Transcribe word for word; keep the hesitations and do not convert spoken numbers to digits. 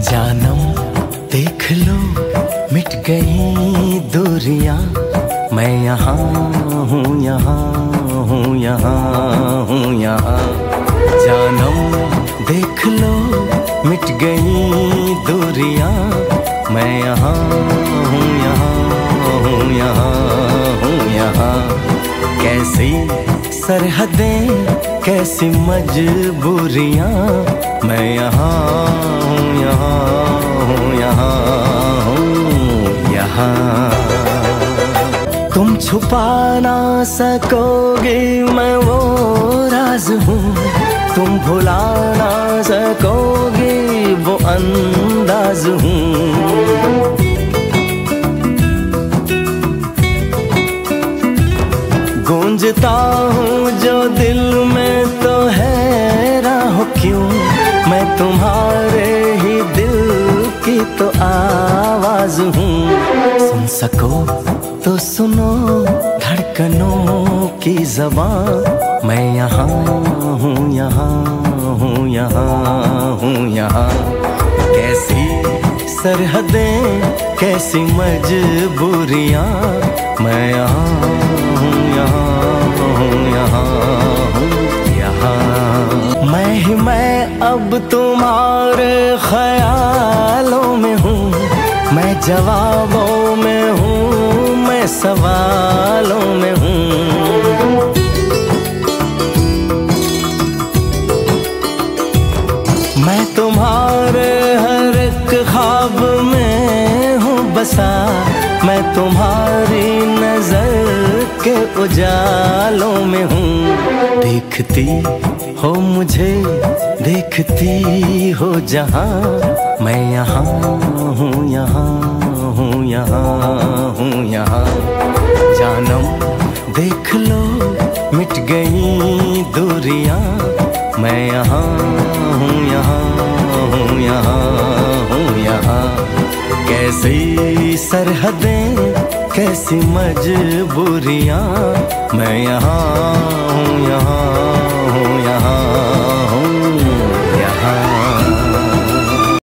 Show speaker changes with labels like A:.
A: जानम देख लो मिट गई दूरियां, मैं यहाँ हूँ यहाँ हूँ यहाँ हूँ यहाँ। जानम देख लो मिट गई दूरियां, मैं यहाँ हूँ यहाँ हूँ यहाँ हूँ यहाँ। कैसी सरहदें कैसी मजबूरियां, मैं यहाँ हूँ यहाँ हूँ यहाँ हूँ यहाँ। तुम छुपा ना सकोगे मैं वो राज हूँ, तुम भुला ना सकोगे वो अंदाज हूँ। गूंजता हूँ जो दिल में तो हैरान हो क्यों, मैं तुम्हारे ही दिल की तो आवाज हूँ। सुन सको तो सुनो धड़कनों की ज़बान, मैं यहाँ हूँ यहाँ हूँ यहाँ हूँ यहाँ। कैसी सरहदें कैसी मजबूरियाँ, मैं यहाँ हूँ यहाँ हूँ यहाँ हूँ यहाँ। मैं ही मैं अब तुम्हारे ख्यालों में हूँ, मैं जवाबों में हूँ मैं सवालों में हूँ। मैं तुम्हारे हर एक ख्वाब में हूँ बसा, मैं तुम्हारी नजर के उजालों में हूँ। देखती हो मुझे देखती हो जहाँ, मैं यहाँ हूँ यहाँ हूँ यहाँ हूँ यहाँ। जानम देख लो मिट गई दूरियां, मैं यहाँ हूँ यहाँ हूँ यहाँ हूँ यहाँ। कैसी सरहदें कैसी मजबूरियां, मैं यहाँ हूँ यहाँ